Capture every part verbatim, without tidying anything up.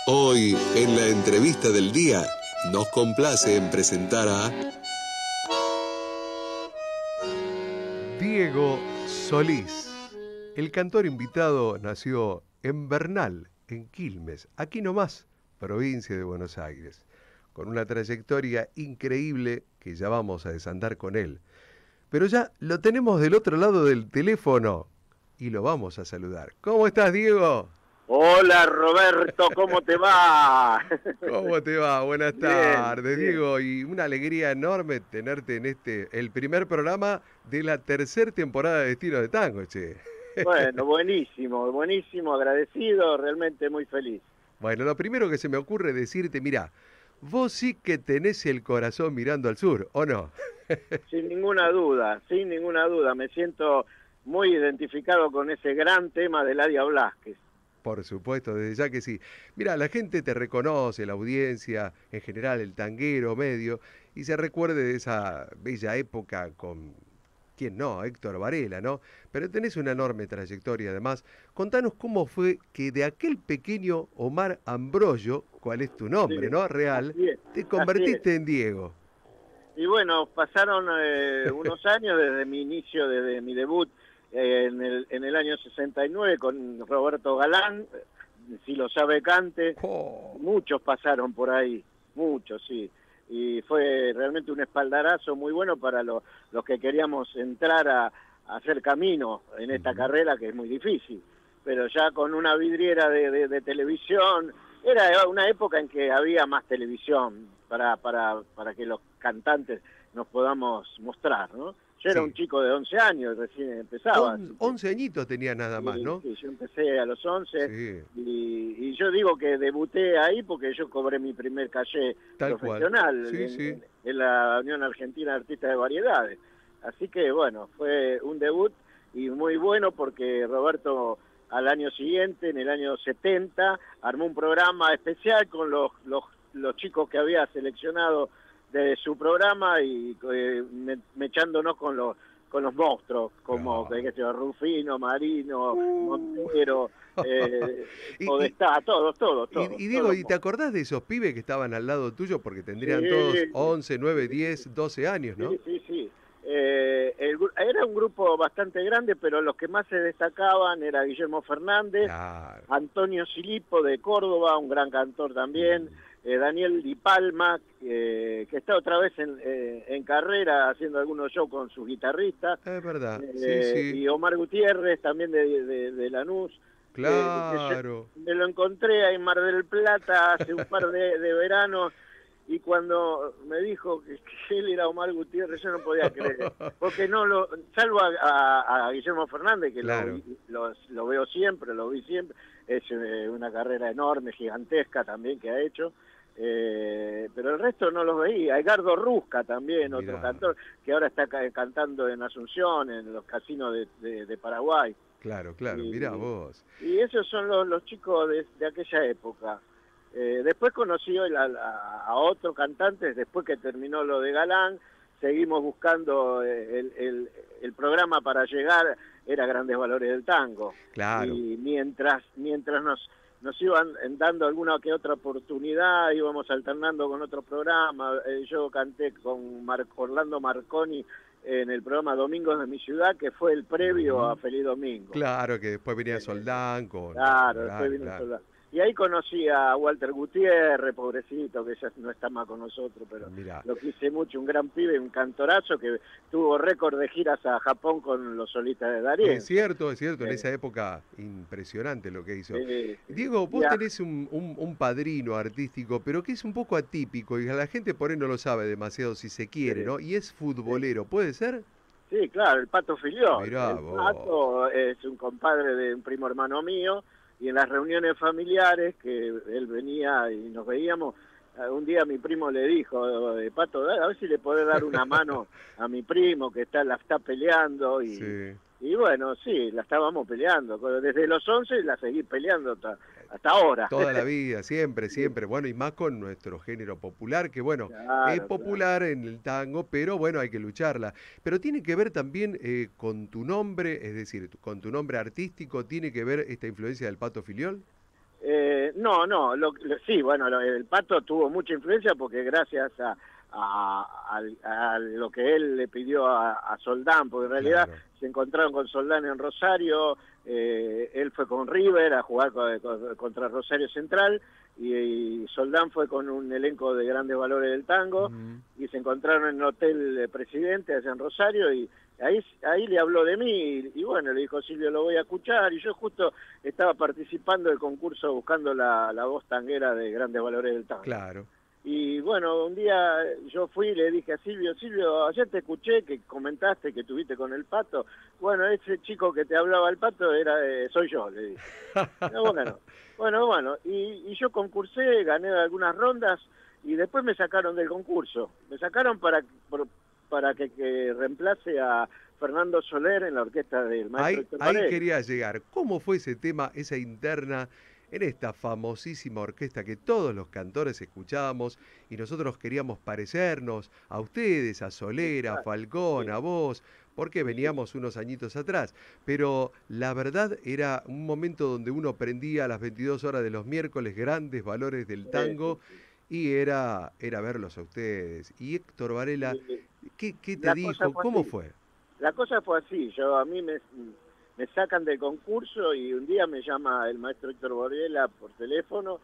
Hoy, en la entrevista del día, nos complace en presentar a Diego Solís. El cantor invitado nació en Bernal, en Quilmes, aquí nomás, provincia de Buenos Aires, con una trayectoria increíble que ya vamos a desandar con él. Pero ya lo tenemos del otro lado del teléfono y lo vamos a saludar. ¿Cómo estás, Diego? Hola Roberto, ¿cómo te va? ¿Cómo te va? Buenas Bien, tardes, bien. Diego. Y una alegría enorme tenerte en este, el primer programa de la tercera temporada de Destino de Tango, che. Bueno, buenísimo, buenísimo, agradecido, realmente muy feliz. Bueno, lo primero que se me ocurre decirte, mirá, vos sí que tenés el corazón mirando al sur, ¿o no? Sin ninguna duda, sin ninguna duda, me siento muy identificado con ese gran tema de Ladia Blasquez. Por supuesto, desde ya que sí. Mira, la gente te reconoce, la audiencia, en general el tanguero medio, y se recuerde de esa bella época con, ¿quién no? Héctor Varela, ¿no? Pero tenés una enorme trayectoria además. Contanos cómo fue que de aquel pequeño Omar Ambrogio, ¿cuál es tu Sí, nombre, no? Real, así es, te así es. convertiste en Diego. Y bueno, pasaron eh, unos años desde mi inicio, desde mi debut eh, en, el, en el año sesenta y nueve con Roberto Galán, si lo sabe cante, Oh. muchos pasaron por ahí, muchos, sí. Y fue realmente un espaldarazo muy bueno para lo, los que queríamos entrar a, a hacer camino en esta uh-huh. carrera que es muy difícil. Pero ya con una vidriera de, de, de televisión, era una época en que había más televisión para, para, para que los cantantes nos podamos mostrar, ¿no? Yo era sí. un chico de once años, recién empezaba. On, once añiñitos tenía nada más, ¿no? Sí, yo empecé a los once sí. y, y yo digo que debuté ahí porque yo cobré mi primer caché Tal profesional sí, en, sí. En, en la Unión Argentina de Artistas de Variedades. Así que bueno, fue un debut y muy bueno porque Roberto al año siguiente, en el año setenta, armó un programa especial con los, los, los chicos que había seleccionado de su programa y eh, me, mechándonos con los con los monstruos, como no. que sea, Rufino, Marino, uh. Montero, eh, y, Podestá, todos, todos, todos. Y, y digo, ¿y te acordás de esos pibes que estaban al lado tuyo? Porque tendrían sí, todos once, nueve, diez, doce años, ¿no? Sí, sí, sí. Eh, el, era un grupo bastante grande, pero los que más se destacaban era Guillermo Fernández, claro. Antonio Silipo de Córdoba, un gran cantor también, mm. eh, Daniel Di Palma, eh, que está otra vez en, eh, en carrera haciendo algunos shows con sus guitarristas. Es verdad, eh, sí, sí. Y Omar Gutiérrez, también de, de, de Lanús. Claro. Eh, me lo encontré ahí en Mar del Plata hace un par de, de veranos. Y cuando me dijo que, que él era Omar Gutiérrez, yo no podía creer. Porque no lo, salvo a, a, a Guillermo Fernández, que claro. lo, lo, lo veo siempre, lo vi siempre, es eh, una carrera enorme, gigantesca también que ha hecho, eh, pero el resto no los veía. Edgardo Rusca también, Mirá. otro cantor, que ahora está cantando en Asunción, en los casinos de, de, de Paraguay. Claro, claro, y, mirá vos. Y esos son los, los chicos de, de aquella época. Eh, después conocí a, a, a otros cantantes, después que terminó lo de Galán, seguimos buscando el, el, el programa para llegar, era Grandes Valores del Tango. Claro. Y mientras, mientras nos, nos iban dando alguna que otra oportunidad, íbamos alternando con otros programas. Eh, yo canté con Mar Orlando Marconi en el programa Domingos de mi Ciudad, que fue el previo uh-huh. a Feliz Domingo. Claro, que después venía Soldán. Con... Claro, después vino claro. Soldán. Y ahí conocí a Walter Gutiérrez, pobrecito, que ya no está más con nosotros, pero Mirá. lo quise mucho, un gran pibe, un cantorazo que tuvo récord de giras a Japón con los solistas de Darien. Es cierto, es cierto, en esa época impresionante lo que hizo. Sí, sí. Diego, vos ya. tenés un, un, un padrino artístico, pero que es un poco atípico y la gente por ahí no lo sabe demasiado si se quiere, sí. ¿no? Y es futbolero, sí. ¿puede ser? Sí, claro, el Pato Filiol. Mirá, el vos. Pato es un compadre de un primo hermano mío, y en las reuniones familiares que él venía y nos veíamos, un día mi primo le dijo, Pato, a ver si le podés dar una mano a mi primo que está la está peleando y, sí. y bueno, sí, la estábamos peleando, desde los once la seguí peleando hasta, hasta ahora. Toda la vida, siempre, siempre, bueno, y más con nuestro género popular, que bueno, claro, es popular claro. en el tango, pero bueno, hay que lucharla. Pero tiene que ver también eh, con tu nombre, es decir, con tu nombre artístico, ¿tiene que ver esta influencia del Pato Filiol? Eh, no, no, lo, lo, sí, bueno, lo, el Pato tuvo mucha influencia porque gracias a, a, a, a lo que él le pidió a, a Soldán, porque en realidad Claro. se encontraron con Soldán en Rosario, eh, él fue con River a jugar con, con, contra Rosario Central, y, y Soldán fue con un elenco de grandes valores del tango, Mm. y se encontraron en el Hotel Presidente allá en Rosario, y ahí ahí le habló de mí, y, y bueno, le dijo, Silvio, lo voy a escuchar, y yo justo estaba participando del concurso buscando la, la voz tanguera de grandes valores del tango. Claro. Y bueno, un día yo fui y le dije a Silvio, Silvio, ayer te escuché que comentaste que tuviste con el Pato. Bueno, ese chico que te hablaba el Pato era eh, soy yo, le dije. No, bueno, bueno, bueno. Y, y yo concursé, gané algunas rondas y después me sacaron del concurso. Me sacaron para, por, para que, que reemplace a Fernando Soler en la orquesta del maestro Ahí, Héctor ahí Varela. quería llegar. ¿Cómo fue ese tema, esa interna en esta famosísima orquesta que todos los cantores escuchábamos y nosotros queríamos parecernos a ustedes, a Soler, a Falcón, Sí, a vos, porque sí, sí, veníamos unos añitos atrás? Pero la verdad era un momento donde uno prendía a las veintidós horas de los miércoles grandes valores del tango sí, sí. y era, era verlos a ustedes. Y Héctor Varela, Y ¿qué, qué te la cosa dijo? fue ¿Cómo así. fue? La cosa fue así, yo a mí me, me sacan del concurso y un día me llama el maestro Héctor Borriela por teléfono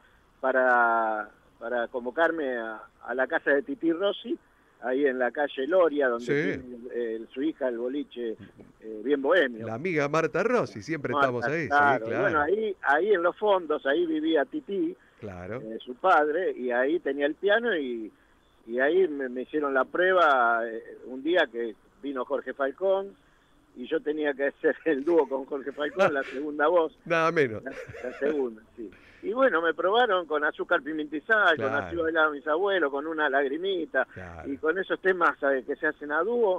para, para convocarme a, a la casa de Titi Rossi, ahí en la calle Loria, donde Sí. tiene eh, su hija el boliche eh, bien bohemio. La amiga Marta Rossi, siempre estamos Marta, ahí, claro. sí, Y bueno, claro. ahí, ahí en los fondos, ahí vivía Titi, Claro. eh, su padre, y ahí tenía el piano y, y ahí me, me hicieron la prueba eh, un día que vino Jorge Falcón y yo tenía que hacer el dúo con Jorge Falcón, la segunda voz, Nada menos. la, la segunda, sí. Y bueno, me probaron con Azúcar Pimienta y Sal, con Así Claro, bailaban mis abuelos, con Una lagrimita, claro. y con esos temas eh, que se hacen a dúo,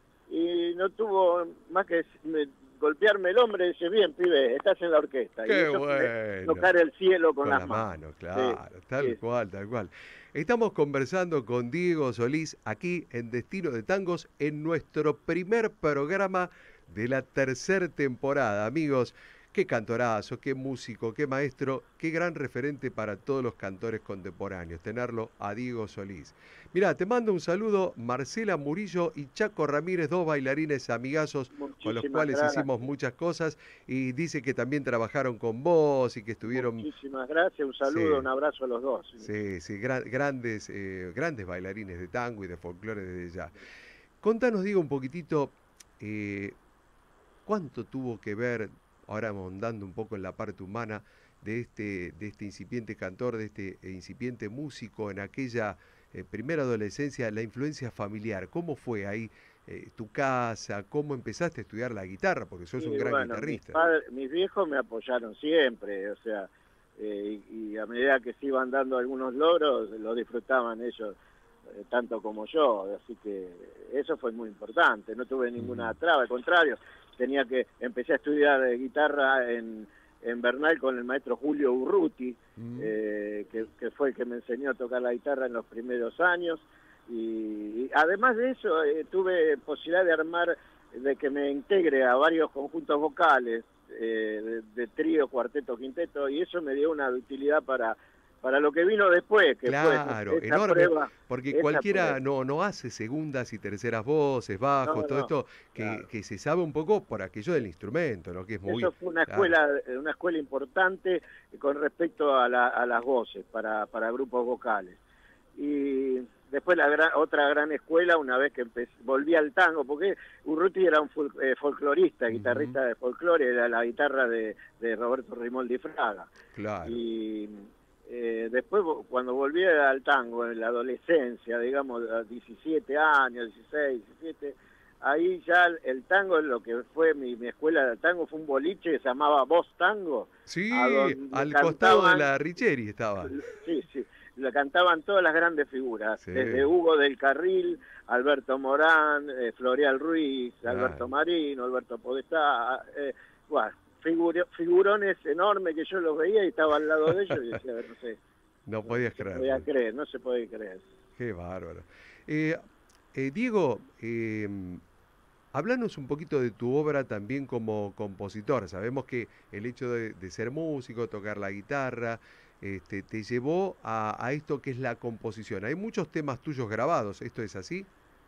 y no tuvo más que me- golpearme el hombre y dice, bien, pibe, estás en la orquesta. Y Qué eso fue bueno. tocar el cielo con, Con las las manos. manos, claro, Sí, tal sí, cual, tal cual. Estamos conversando con Diego Solís aquí en Destino de Tangos en nuestro primer programa de la tercera temporada. Amigos, qué cantorazo, qué músico, qué maestro, qué gran referente para todos los cantores contemporáneos, tenerlo a Diego Solís. Mirá, te mando un saludo Marcela Murillo y Chaco Ramírez, dos bailarines amigazos con los muchísimas cuales gracias. hicimos muchas cosas y dice que también trabajaron con vos y que estuvieron... Muchísimas gracias, un saludo, Sí. un abrazo a los dos. Sí, sí, gran- grandes, eh, grandes bailarines de tango y de folclore desde ya. Contanos, Diego, un poquitito, eh, cuánto tuvo que ver, ahora ahondando un poco en la parte humana, de este, de este incipiente cantor, de este eh, incipiente músico en aquella eh, primera adolescencia, la influencia familiar. ¿Cómo fue ahí eh, tu casa? ¿Cómo empezaste a estudiar la guitarra? Porque sos Sí, un gran bueno, mis, guitarrista. padres, mis viejos me apoyaron siempre, o sea, eh, y, y a medida que se iban dando algunos logros, lo disfrutaban ellos eh, tanto como yo, así que eso fue muy importante, no tuve ninguna Ujú. traba, al contrario, tenía que, empecé a estudiar eh, guitarra en, en Bernal con el maestro Julio Urruti, Mm. eh, que, que fue el que me enseñó a tocar la guitarra en los primeros años, y, y además de eso eh, tuve posibilidad de armar, de que me integre a varios conjuntos vocales, eh, de, de trío, cuarteto, quinteto, y eso me dio una utilidad para, para lo que vino después, que Claro, fue esa enorme, prueba. porque esa cualquiera prueba. no, no hace segundas y terceras voces, bajos, No, todo no, esto que, claro. que se sabe un poco por aquello del instrumento, ¿no? Que es muy... Eso fue una Claro. escuela, una escuela importante con respecto a, la, a las voces para, para grupos vocales. Y después la gran, otra gran escuela, una vez que empecé, volví al tango, porque Urruti era un fol, eh, folclorista, guitarrista Ujú. de folclore, era la guitarra de, de Roberto Rimoldi Fraga. Claro. Y eh, después cuando volví al tango, en la adolescencia, digamos, a diecisiete años, dieciséis, diecisiete, ahí ya el tango, lo que fue mi, mi escuela de tango, fue un boliche que se llamaba Voz Tango, Sí, a donde al costado de cantaban, la Richeri estaba. sí, sí, la cantaban todas las grandes figuras, Sí. desde Hugo del Carril, Alberto Morán, eh, Floreal Ruiz, Claro. Alberto Marino, Alberto Podestá, eh, bueno, figuro, figurones enormes que yo los veía y estaba al lado de ellos y decía, no sé, No podías se podía creerlo. creer, no se puede creer. Qué bárbaro. Eh, eh, Diego, eh, Háblanos un poquito de tu obra también como compositor. Sabemos que el hecho de, de ser músico, tocar la guitarra, este, te llevó a, a esto que es la composición. Hay muchos temas tuyos grabados, ¿esto es así?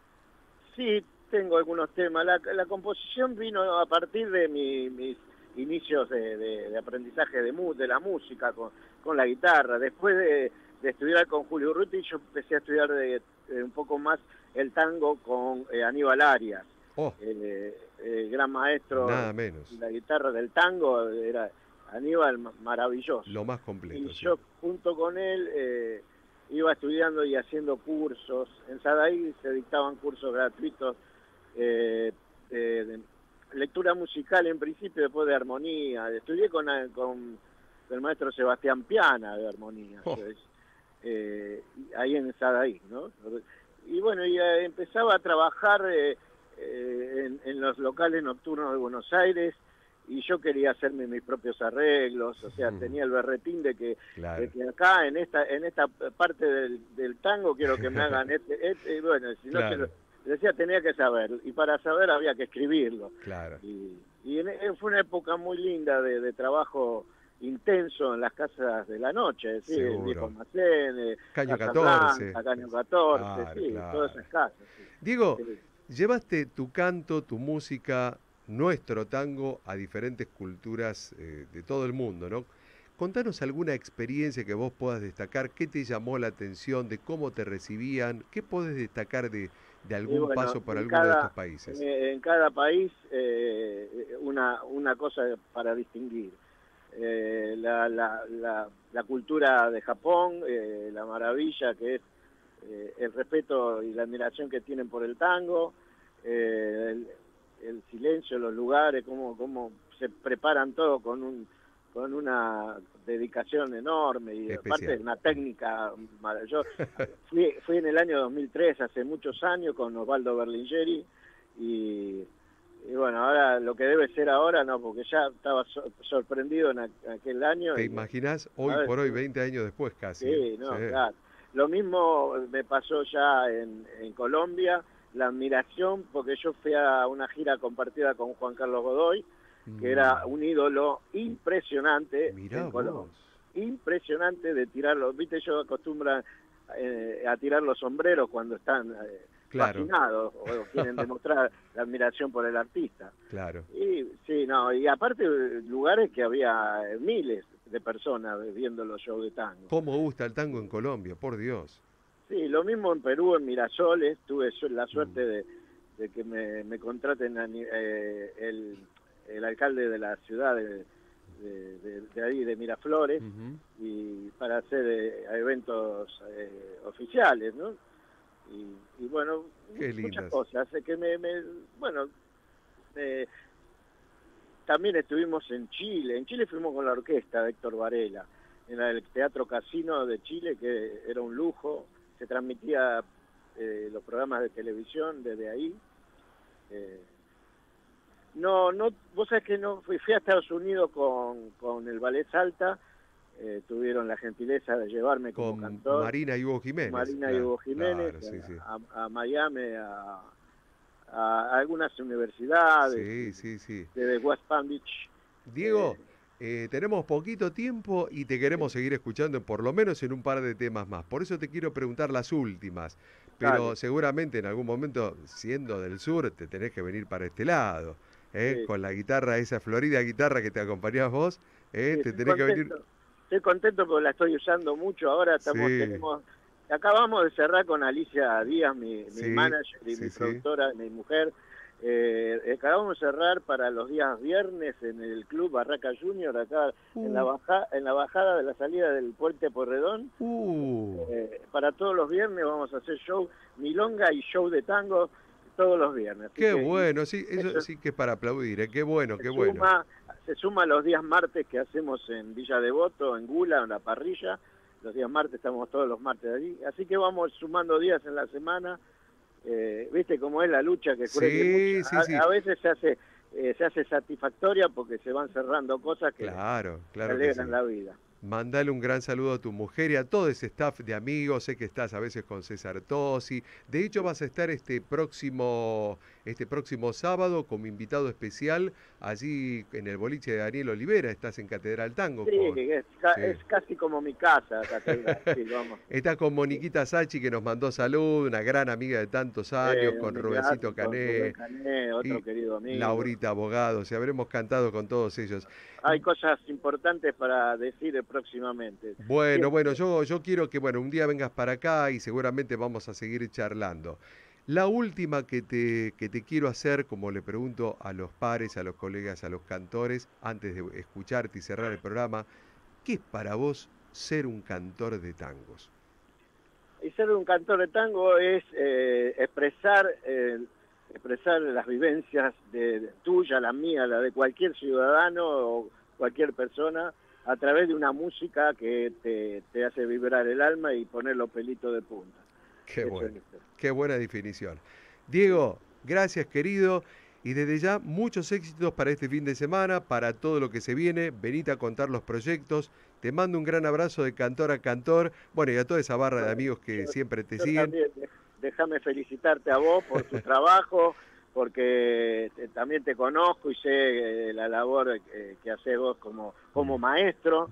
Sí, tengo algunos temas. La, la composición vino a partir de mi, mis inicios de, de, de aprendizaje de, mu, de la música con, con la guitarra. Después de, de estudiar con Julio Urruti, yo empecé a estudiar de, de un poco más el tango con eh, Aníbal Arias. Oh, El, el gran maestro nada menos. de la guitarra del tango, era Aníbal, maravilloso. Lo más completo. Y sí. yo junto con él eh, iba estudiando y haciendo cursos. En Sadaí se dictaban cursos gratuitos eh, de, de lectura musical en principio, después de armonía. Estudié con, con el maestro Sebastián Piana de armonía, Oh. entonces, eh, ahí en Sadaí, ¿no? Y bueno, y eh, empezaba a trabajar eh, eh, en, en los locales nocturnos de Buenos Aires, y yo quería hacerme mis propios arreglos, o sea, Mm. tenía el berretín de que, Claro. de que acá en esta en esta parte del, del tango quiero que me hagan este, este y bueno, si no Claro. se lo, decía tenía que saber, y para saber había que escribirlo. Claro. Y, y en, en- fue una época muy linda de, de trabajo intenso en las casas de la noche, es decir, el Seguro. Viejo Almacén, eh, Caño Casa catorce. Blanca, Caño catorce, Claro, sí, claro. todas esas casas. sí. Diego, Sí. llevaste tu canto, tu música, nuestro tango a diferentes culturas eh, de todo el mundo, ¿no? Contanos alguna experiencia que vos puedas destacar, qué te llamó la atención, de cómo te recibían, qué podés destacar de, de Y algún bueno, paso por en alguno de cada- estos países. eh, en cada país eh, una, una cosa para distinguir. Eh, la, la, la, la cultura de Japón, eh, la maravilla que es eh, el respeto y la admiración que tienen por el tango, eh, el, el silencio, los lugares, cómo, cómo se preparan todo con un con una dedicación enorme y Especial. aparte una técnica maravillosa. Fui, fui en el año dos mil tres, hace muchos años, con Osvaldo Berlingeri, y, y bueno, ahora lo que debe ser ahora, no, porque ya estaba so- sorprendido en aqu- aquel año. ¿Te y- imaginás hoy a ver, por hoy, sí. veinte años después casi? Sí, ¿eh? no, Sí. claro. Lo mismo me pasó ya en, en Colombia, la admiración, porque yo fui a una gira compartida con Juan Carlos Godoy, que era un ídolo impresionante Mirá en Colombia. vos. Impresionante de tirarlo. Viste, yo acostumbro eh, a tirar los sombreros cuando están eh, Claro. fascinados o quieren demostrar la admiración por el artista. Claro. Y sí, no, y aparte lugares que había miles de personas viendo los shows de tango. ¿Cómo gusta el tango en Colombia? Por Dios. Sí, lo mismo en Perú, en Mirasoles, tuve su- la suerte Mm. de, de que me, me contraten a ni- eh, el, el alcalde de la ciudad de, de, de- de ahí, de Miraflores, Ujú. y para hacer eh, eventos eh, oficiales, ¿no? Y, y bueno, Qué muchas lindas. cosas, eh, que me, me- bueno, eh, también estuvimos en Chile, en Chile fuimos con la orquesta de Héctor Varela, en el Teatro Casino de Chile, que era un lujo, se transmitía eh, los programas de televisión desde ahí. Eh, no, no, vos sabés que no, fui, fui a Estados Unidos con, con el Ballet Salta, eh, tuvieron la gentileza de llevarme como Con cantor. Marina y Hugo Jiménez. Marina y claro, Hugo Jiménez, claro, sí, sí. a, a Miami, a, a algunas universidades, Sí, sí, sí. de West Palm Beach. Diego, eh, tenemos poquito tiempo y te queremos seguir escuchando por lo menos en un par de temas más. Por eso te quiero preguntar las últimas. Pero Dale. seguramente en algún momento, siendo del sur, te tenés que venir para este lado. ¿eh? Sí. Con la guitarra, esa florida guitarra que te acompañás vos, ¿eh? Sí, te estoy tenés que venir. contento. Estoy contento porque la estoy usando mucho. Ahora estamos, Sí. tenemos, acabamos de cerrar con Alicia Díaz, mi, mi Sí, manager y sí, mi sí. productora, mi mujer. Eh, acabamos de cerrar para los días viernes en el Club Barraca Junior, acá en, la Uh. baja, en la bajada de la salida del Puente Porredón. Uh, Eh, para todos los viernes vamos a hacer show milonga y show de tango todos los viernes. Así qué que bueno, sí, eso, eso- sí que es para aplaudir, ¿eh? Qué bueno, se qué bueno. suma, se suma los días martes que hacemos en Villa Devoto, en Gula, en la parrilla. Los días martes estamos todos los martes allí. Así que vamos sumando días en la semana. Eh, ¿Viste cómo es la lucha? Que, Sí, que mucha- sí, sí. a, a veces se hace eh, se hace satisfactoria porque se van cerrando cosas que Claro, te claro que sí. alegran la vida. Mandale un gran saludo a tu mujer y a todo ese staff de amigos. Sé que estás a veces con César Tosi. De hecho, vas a estar este próximo, este próximo sábado como invitado especial allí en el boliche de Daniel Olivera. Estás en Catedral Tango. Sí, con... es, ca sí. es casi como mi casa, Catedral. Sí, vamos. Estás con Moniquita Sachi, que nos mandó salud, una gran amiga de tantos años, Eh, con mi Rubensito casa, con Cané, Rubén Cané, otro y querido amigo. Laurita Abogado. O sea, habremos cantado con todos ellos. Hay cosas importantes para decir próximamente. Bueno, Siempre. bueno, yo, yo quiero que, bueno, un día vengas para acá y seguramente vamos a seguir charlando. La última que te, que te quiero hacer, como le pregunto a los pares, a los colegas, a los cantores, antes de escucharte y cerrar el programa, ¿qué es para vos ser un cantor de tangos? Y ser un cantor de tango es eh, expresar, eh, expresar las vivencias de, de tuya, la mía, la de cualquier ciudadano o cualquier persona, a través de una música que te, te hace vibrar el alma y poner los pelitos de punta. Qué Eso bueno, es. qué buena definición. Diego, gracias querido, y desde ya muchos éxitos para este fin de semana, para todo lo que se viene. Venite a contar los proyectos. Te mando un gran abrazo de cantor a cantor, bueno, y a toda esa barra de amigos que yo, siempre te yo siguen. También, déjame felicitarte a vos por tu trabajo, porque te, también te conozco y sé eh, la labor eh, que haces vos como, como maestro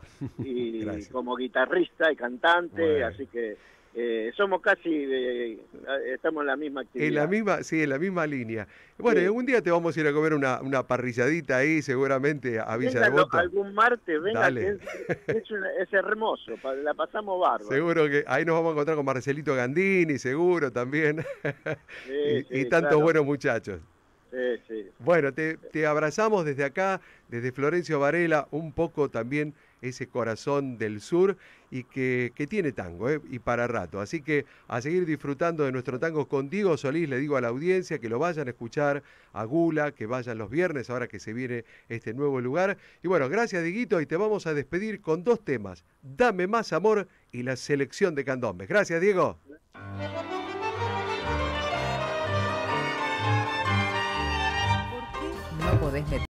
y como guitarrista y cantante, bueno. Así que eh, somos casi, eh, estamos en la misma actividad. En la misma, sí, en la misma línea. Bueno, sí. Un día te vamos a ir a comer una, una parrilladita ahí, seguramente, a Villa venga, Devoto. Algún martes, venga, que es, es, una, es hermoso, la pasamos bárbaro. Seguro que ahí nos vamos a encontrar con Marcelito Gandini, seguro también. Sí, y, sí, y tantos claro. buenos muchachos. Sí, sí. Bueno, te, te abrazamos desde acá, desde Florencio Varela, un poco también ese corazón del sur y que, que tiene tango, ¿eh? Y para rato. Así que a seguir disfrutando de nuestro tango con Diego Solís, le digo a la audiencia que lo vayan a escuchar a Gula, que vayan los viernes, ahora que se viene este nuevo lugar. Y bueno, gracias Dieguito, y te vamos a despedir con dos temas, Dame Más Amor y La Selección de Candombes. Gracias, Diego. No podés meter.